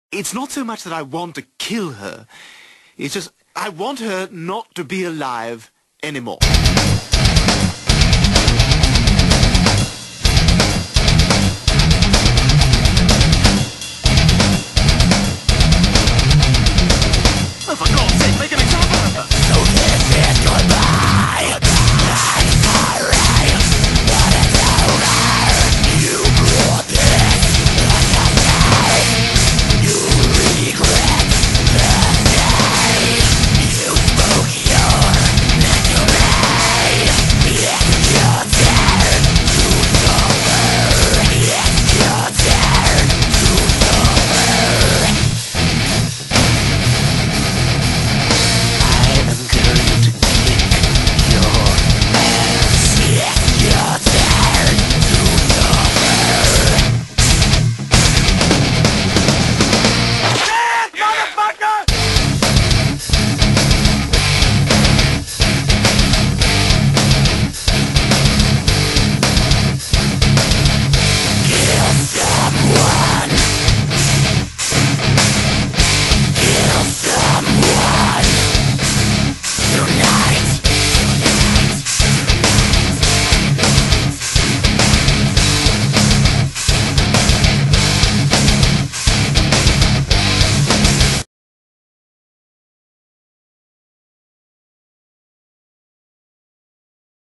It's not so much that I want to kill her. It's just I want her not to be alive anymore.